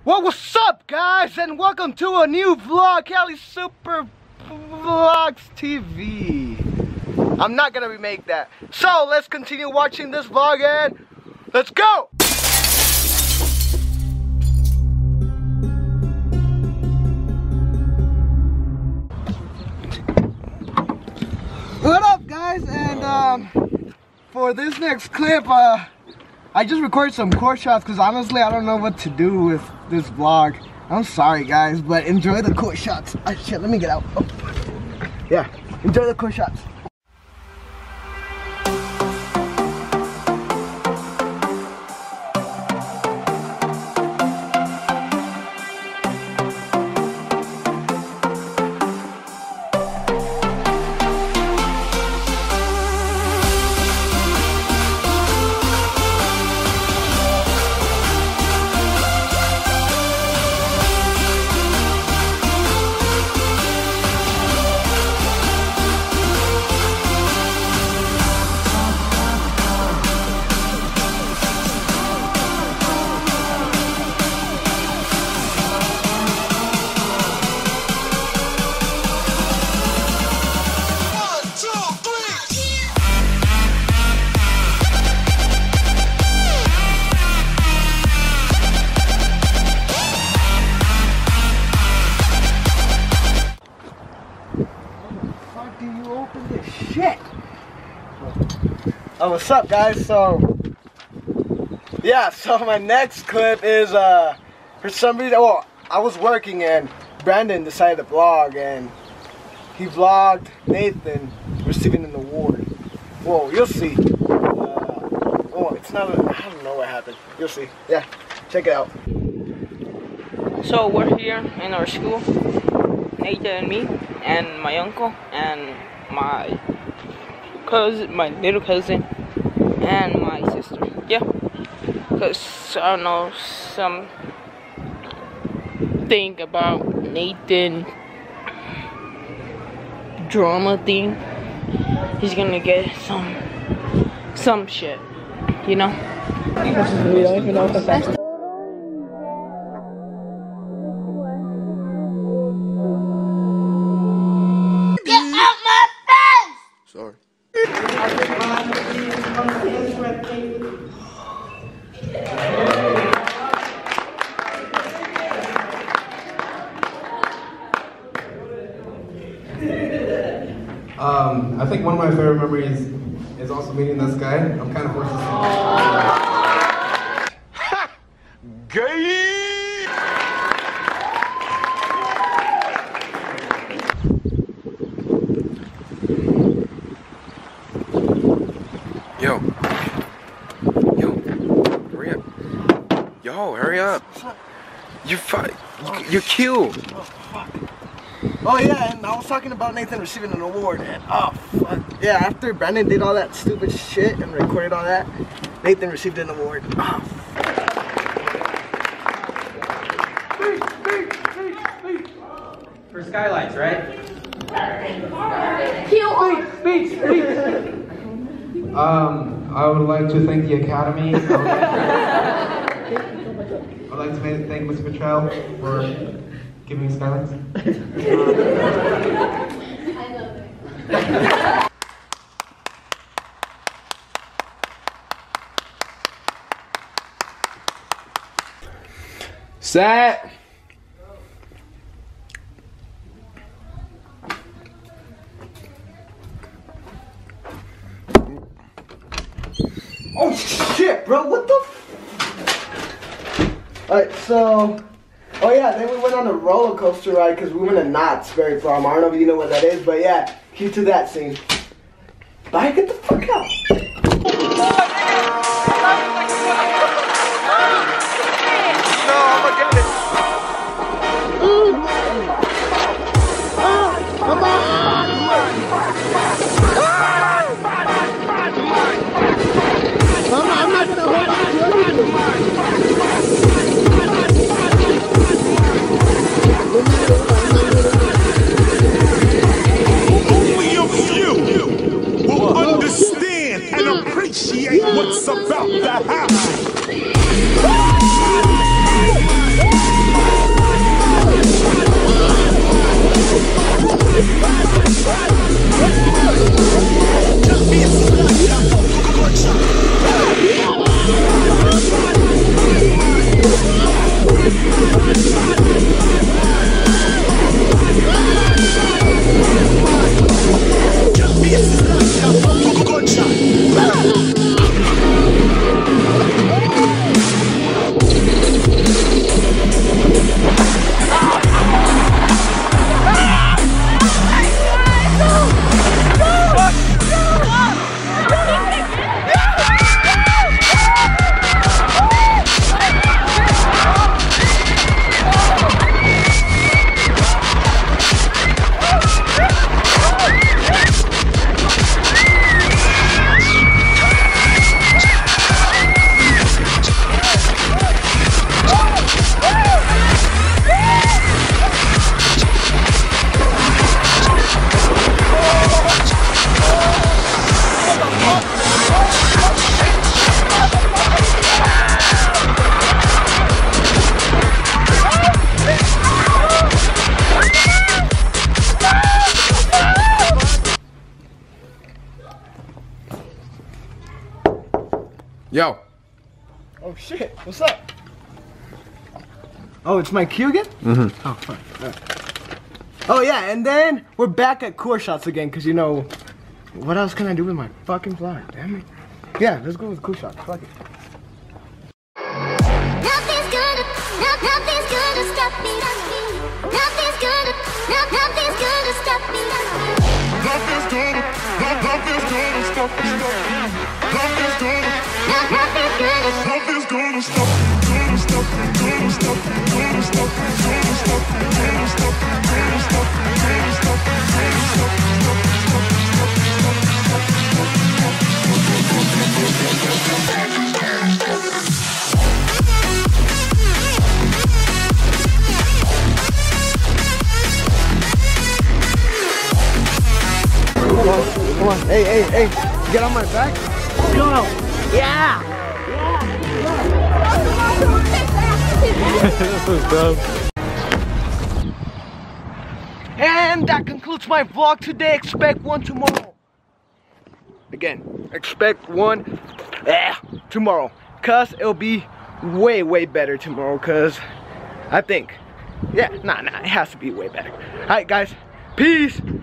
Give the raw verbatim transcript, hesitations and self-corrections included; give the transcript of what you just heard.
Well, what's up, guys, and welcome to a new vlog, CaliSuperVlogsTV. I'm not gonna remake that. So let's continue watching this vlog and let's go! What up, guys? And um, for this next clip, uh, I just recorded some core shots because honestly I don't know what to do with this vlog. I'm sorry, guys, but enjoy the core shots. Ah, shit, let me get out. Oh. Yeah, enjoy the core shots. Shit. Oh, what's up, guys? So yeah, so my next clip is uh for some reason, well, I was working and Brandon decided to vlog, and he vlogged Nathan receiving an award. Whoa, you'll see. Uh, oh, it's not a, I don't know what happened. You'll see. Yeah, check it out. So we're here in our school, Nathan and me, and my uncle, and my cousin, my little cousin, and my sister. Yeah, because I don't know, some thing about Nathan drama thing. He's gonna get some some shit, you know. We don't even know if it's actually. Sorry. Um, I think one of my favorite memories is also meeting this guy. I'm kind of forced to say. Gay! Yo. Yo. Hurry up. Yo, hurry up. You fight. You, you killed. Oh, fuck. Oh, yeah, and I was talking about Nathan receiving an award, and oh, fuck. Yeah, after Brandon did all that stupid shit and recorded all that, Nathan received an award. Oh, For skylights, right? Um, I would like to thank the Academy. I would like to, I would like to thank Mister Patrell for giving me skylights. Set. oh shit, bro, what the f. Alright, so. Oh yeah, then we went on a roller coaster ride because we went to Knott's Berry Farm. I don't know if you know what that is, but yeah, cue to that scene. Bye, get the fuck out. No, I'm gonna get it. Come on! I'm not gonna hold on to Only a few will understand and appreciate what's about to happen. Yo. Oh shit, what's up? Oh, it's my cue again? Mm-hmm. Oh, fuck. Right. Oh yeah, and then we're back at core shots again, cause you know, what else can I do with my fucking vlog? Damn it. Yeah, let's go with core shots. Fuck it. Nothing's gonna, no, nothing's gonna stop me. Nothing's gonna, no, nothing's gonna stop me. Nothing's gonna, no, nothing's gonna stop me. Nothing's gonna, No, nothing's gonna, nothing's gonna stop me. Gonna stop me. Gonna stop me. Gonna stop me. Gonna stop me. Gonna stop me. Gonna stop me. Gonna stop me. Gonna stop me. Come on, come on. Hey, hey, hey. Get on my back. Go. Yeah. This is dumb. And that concludes my vlog today. Expect one tomorrow. Again, expect one eh, tomorrow. Cause it'll be way, way better tomorrow. Cause I think, yeah, nah, nah, it has to be way better. Alright guys, peace.